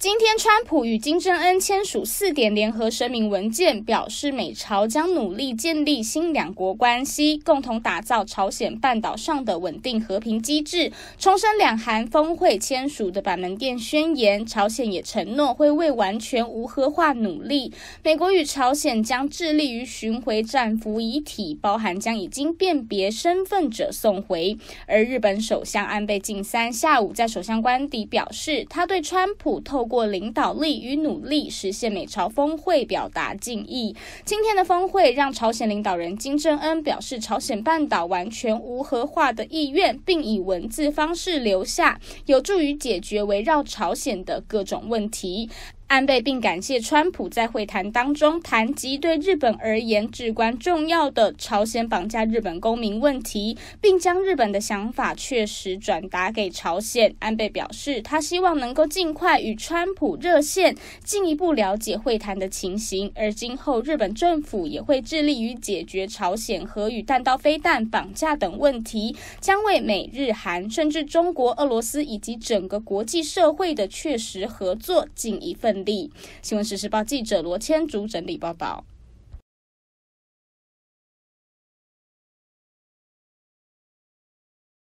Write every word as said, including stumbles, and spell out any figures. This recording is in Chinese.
今天，川普与金正恩签署四点联合声明文件，表示美朝将努力建立新两国关系，共同打造朝鲜半岛上的稳定和平机制，重申两韩峰会签署的板门店宣言。朝鲜也承诺会为完全无核化努力。美国与朝鲜将致力于寻回战俘遗体，包含将已经辨别身份者送回。而日本首相安倍晋三下午在首相官邸表示，他对川普透过过领导力与努力实现美朝峰会表达敬意。今天的峰会让朝鲜领导人金正恩表示朝鲜半岛完全无核化的意愿，并以文字方式留下，有助于解决围绕朝鲜的各种问题。安倍并感谢川普在会谈当中谈及对日本而言至关重要的朝鲜绑架日本公民问题，并将日本的想法确实转达给朝鲜。安倍表示，他希望能够尽快与川普热线，进一步了解会谈的情形，而今后日本政府也会致力于解决朝鲜核与弹道飞弹绑架等问题，将为美日韩甚至中国、俄罗斯以及整个国际社会的确实合作尽一份力。新闻时事报记者罗千竹整理报道。